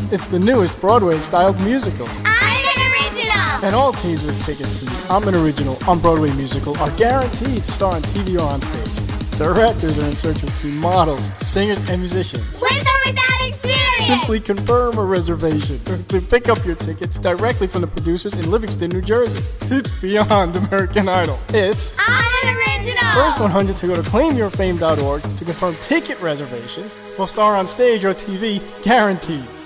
It's the newest Broadway-styled musical. I'm an original! And all teams with tickets to the I'm an Original on Broadway musical are guaranteed to star on TV or on stage. Directors are in search of teen models, singers, and musicians. With or without experience! Simply confirm a reservation to pick up your tickets directly from the producers in Livingston, New Jersey. It's beyond American Idol. It's I'm an original! First 100 to go to claimyourfame.org to confirm ticket reservations will star on stage or TV, guaranteed.